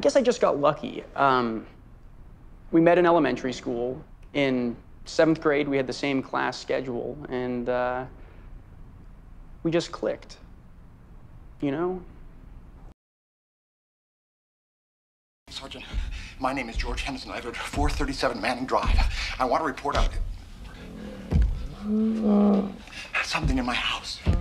guess I just got lucky. We met in elementary school. In 7th grade, we had the same class schedule, and we just clicked, you know? Sergeant, my name is George Henderson. I live at 437 Manning Drive. I want to report out something in my house.